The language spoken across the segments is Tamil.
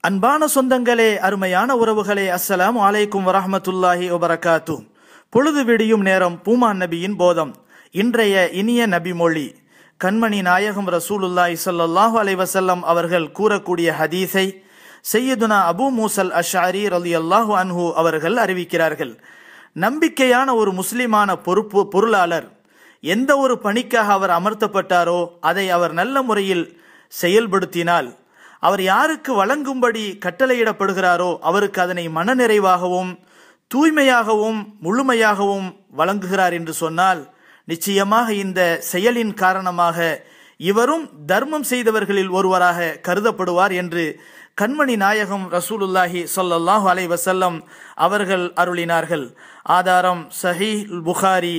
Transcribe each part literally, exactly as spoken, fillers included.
அன்பான சொந்தங்களே, அருமையான உறவுகளே, அஸ்ஸலாமு அலைக்கும் வரஹ்மத்துல்லாஹி வபரகாத்து. பொழுது விடியும் நேரம், பூமான் நபியின் போதம். இன்றைய இனிய நபி மொழி. கண்மணி நாயகம் ரசூலுல்லாஹி ஸல்லல்லாஹு அலைஹி வஸல்லம் அவர்கள் கூறக்கூடிய ஹதீஸை சையதுனா அபூ மூசல் அஷ்அரி ரலியல்லாஹு அன்ஹு அவர்கள் அறிவிக்கிறார்கள். நம்பிக்கையான ஒரு முஸ்லிமான பொறுப்பு பொருளாளர் எந்த ஒரு பணிக்காக அவர் அமர்த்தப்பட்டாரோ அதை அவர் நல்ல முறையில் செயல்படுத்தினால், அவர் யாருக்கு வழங்கும்படி கட்டளையிடப்படுகிறாரோ அவருக்கு அதனை மனநிறைவாகவும் தூய்மையாகவும் முழுமையாகவும் வழங்குகிறார் என்று சொன்னால், நிச்சயமாக இந்த செயலின் காரணமாக இவரும் தர்மம் செய்தவர்களில் ஒருவராக கருதப்படுவார் என்று கண்மணி நாயகம் ரசூலுல்லாஹி ஸல்லல்லாஹு அலைஹி வஸல்லம் அவர்கள் அருளினார்கள். ஆதாரம் சஹீஹ் புகாரி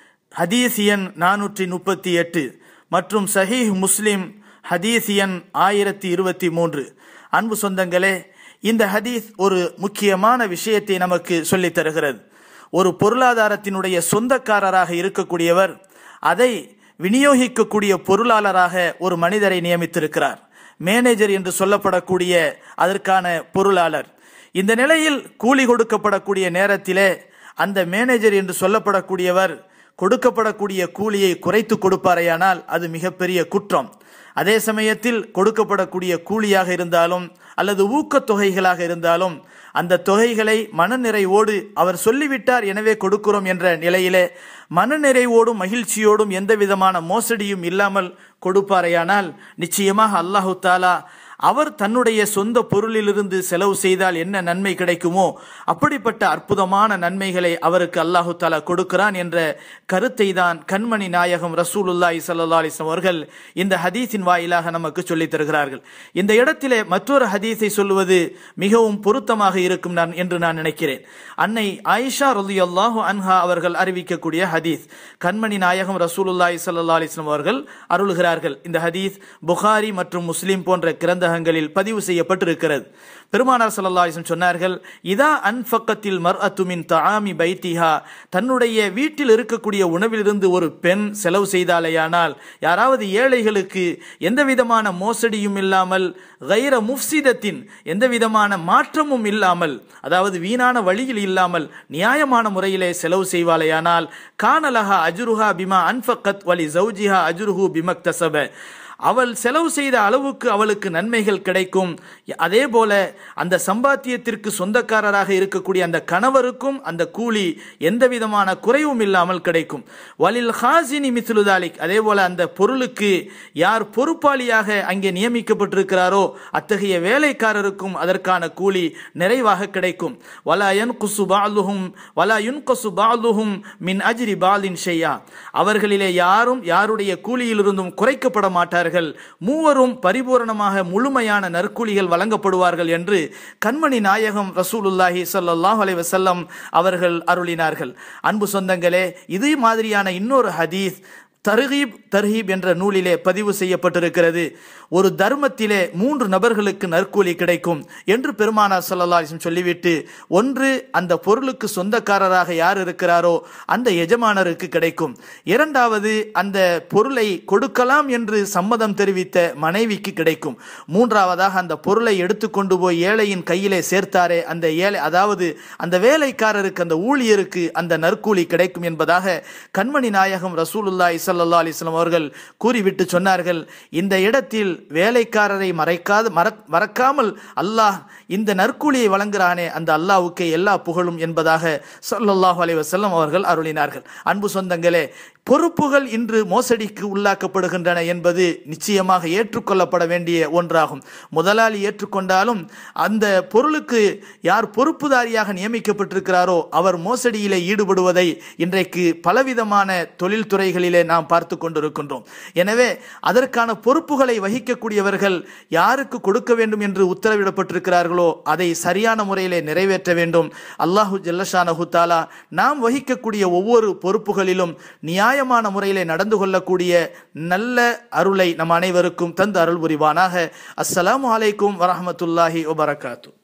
ஹதீஸ் எண் நானூற்றி முப்பத்தி எட்டு மற்றும் சஹீஹ் முஸ்லிம் ஹதீஸ் எண் ஆயிரத்தி இருபத்தி மூன்று. அன்பு சொந்தங்களே, இந்த ஹதீஸ் ஒரு முக்கியமான விஷயத்தை நமக்கு சொல்லித் தருகிறது. ஒரு பொருளாதாரத்தினுடைய சொந்தக்காரராக இருக்கக்கூடியவர் அதை விநியோகிக்கக்கூடிய பொருளாளராக ஒரு மனிதரை நியமித்திருக்கிறார். மேனேஜர் என்று சொல்லப்படக்கூடிய அதற்கான பொருளாளர். இந்த நிலையில் கூலி கொடுக்கப்படக்கூடிய நேரத்திலே அந்த மேனேஜர் என்று சொல்லப்படக்கூடியவர் கொடுக்கப்படக்கூடிய கூலியை குறைத்து கொடுப்பாரையானால் அது மிகப்பெரிய குற்றம். அதே சமயத்தில் கொடுக்கப்படக்கூடிய கூலியாக இருந்தாலும் அல்லது ஊக்கத்தொகைகளாக இருந்தாலும் அந்த தொகைகளை மனநிறைவோடு அவர் சொல்லிவிட்டார் எனவே கொடுக்கிறோம் என்ற நிலையிலே மனநிறைவோடும் மகிழ்ச்சியோடும் எந்த விதமான மோசடியும் இல்லாமல் கொடுப்பாரையானால் நிச்சயமாக அல்லாஹு தாலா அவர் தன்னுடைய சொந்த பொருளிலிருந்து செலவு செய்தால் என்ன நன்மை கிடைக்குமோ அப்படிப்பட்ட அற்புதமான நன்மைகளை அவருக்கு அல்லாஹு தாலா கொடுக்கிறான் என்ற கருத்தை தான் கண்மணி நாயகம் ரசூலுல்லாஹி ஸல்லல்லாஹு அலைஹி வஸல்லம் அவர்கள் இந்த ஹதீஸின் வாயிலாக நமக்கு சொல்லித் தருகிறார்கள். இந்த இடத்திலே மற்றொரு ஹதீஸை சொல்லுவது மிகவும் பொருத்தமாக இருக்கும் நான் என்று நான் நினைக்கிறேன். அன்னை ஆயிஷா ரலியல்லாஹு அன்ஹா அவர்கள் அறிவிக்கக்கூடிய ஹதீஸ். கண்மணி நாயகம் ரசூலுல்லாஹி ஸல்லல்லாஹு அலைஹி வஸல்லம் அவர்கள் அருளுகிறார்கள். இந்த ஹதீஸ் புகாரி மற்றும் முஸ்லிம் போன்ற கிரந்த பதிவு செய்யப்பட்டிருக்கிறது. பெருமானார் ஸல்லல்லாஹு அலைஹி வஸல்லம் சொன்னார்கள், இதா அன்ஃபகத்தில் மர்அத்து மின் தஆமி பைத்திஹா, தன்னுடைய வீட்டில் இருக்கக்கூடிய உணவிலிருந்து ஒரு பெண் செலவு செய்தாலேயானால், யாராவது ஏழைகளுக்கு எந்த விதமான மோசடியும் இல்லாமல், கைர முஃப்சிதத்தின் எந்த விதமான மாற்றமும் இல்லாமல், அதாவது வீணான வழியில் இல்லாமல் நியாயமான முறையிலே செலவு செய்வாலேயானால், கானலஹா அஜ்ருஹா பிமா அன்ஃபகத் வலி ஜௌஜிஹா அஜ்ருஹு பிமக்தஸப, அவள் செலவு செய்த அளவுக்கு அவளுக்கு நன்மைகள் கிடைக்கும். அதே போல அந்த சம்பாத்தியத்திற்கு சொந்தக்காரராக இருக்கக்கூடிய அந்த கணவருக்கும் அந்த கூலி எந்த விதமான குறைவும் இல்லாமல் கிடைக்கும். வலில் ஹாசினி மித்லுதாலிக், அதே போல அந்த பொருளுக்கு யார் பொறுப்பாளியாக அங்கே நியமிக்கப்பட்டிருக்கிறாரோ அத்தகைய வேலைக்காரருக்கும் அதற்கான கூலி நிறைவாக கிடைக்கும். வலா யன்குசு பஅதுஹும் வலா யுன்கசு பஅதுஹும் மின் அஜ்ரி பஅதின் ஷையா, அவர்களிலே யாரும் யாருடைய கூலியிலிருந்தும் குறைக்கப்பட மாட்டார்கள். மூவரும் பரிபூரணமாக முழுமையான நற்கூலிகள் வழங்கப்படுவார்கள் என்று கண்மணி நாயகம் ரசூலுல்லாஹி ஸல்லல்லாஹு அலைஹி வஸல்லம் அவர்கள் அருளினார்கள். அன்பு சொந்தங்களே, இதே மாதிரியான இன்னொரு ஹதீஸ் தர்ஹீப் தர்ஹீப் என்ற நூலிலே பதிவு செய்யப்பட்டிருக்கிறது. ஒரு தர்மத்திலே மூன்று நபர்களுக்கு நற்கூலி கிடைக்கும் என்று பெருமானார் ஸல்லல்லாஹு அலைஹி வஸல்லம் சொல்லிவிட்டு, ஒன்று அந்த பொருளுக்கு சொந்தக்காரராக யார் இருக்கிறாரோ அந்த எஜமானருக்கு கிடைக்கும். இரண்டாவது அந்த பொருளை கொடுக்கலாம் என்று சம்மதம் தெரிவித்த மனைவிக்கு கிடைக்கும். மூன்றாவதாக அந்த பொருளை எடுத்துக்கொண்டு போய் ஏழையின் கையிலே சேர்த்தாரே அந்த ஏழை, அதாவது அந்த வேலைக்காரருக்கு அந்த ஊழியருக்கு அந்த நற்கூலி கிடைக்கும் என்பதாக கண்மணி நாயகம் ரசூலுல்லாஹி ஸல்லல்லாஹு அலைஹி வஸல்லம் அவர்கள் கூறிவிட்டு சொன்னார்கள், இந்த இடத்தில் வேலைக்காரரை மறைக்காது மறக்காமல் அல்லாஹ் இந்த நற்கூலியை வழங்குகிறானே அந்த அல்லாஹ்வுக்கே எல்லா புகழும் என்பதாக ஸல்லல்லாஹு அலைஹி வஸல்லம் அவர்கள் அருளினார்கள். அன்பு சொந்தங்களே, பொறுப்புகள் இன்று மோசடிக்கு உள்ளாக்கப்படுகின்றன என்பது நிச்சயமாக ஏற்றுக்கொள்ளப்பட வேண்டிய ஒன்றாகும். முதலாளி ஏற்றுக்கொண்டாலும் அந்த பொருளுக்கு யார் பொறுப்புதாரியாக நியமிக்கப்பட்டிருக்கிறாரோ அவர் மோசடியிலே ஈடுபடுவதை இன்றைக்கு பலவிதமான தொழில்துறைகளிலே நாம் பார்த்து கொண்டிருக்கின்றோம். எனவே அதற்கான பொறுப்புகளை வகிக்கக்கூடியவர்கள் யாருக்கு கொடுக்க வேண்டும் என்று உத்தரவிடப்பட்டிருக்கிறார்களோ அதை சரியான முறையிலே நிறைவேற்ற வேண்டும். அல்லாஹு ஜல்லஷானஹு தஆலா நாம் வகிக்கக்கூடிய ஒவ்வொரு பொறுப்புகளிலும் நியாயமான முறையிலே நடந்து கொள்ளக்கூடிய நல்ல அருளை நம் அனைவருக்கும் தந்து அருள் புரிவானாக. அஸ்ஸலாமு அலைக்கும் வரஹ்மத்துல்லாஹி வபரகாத்து.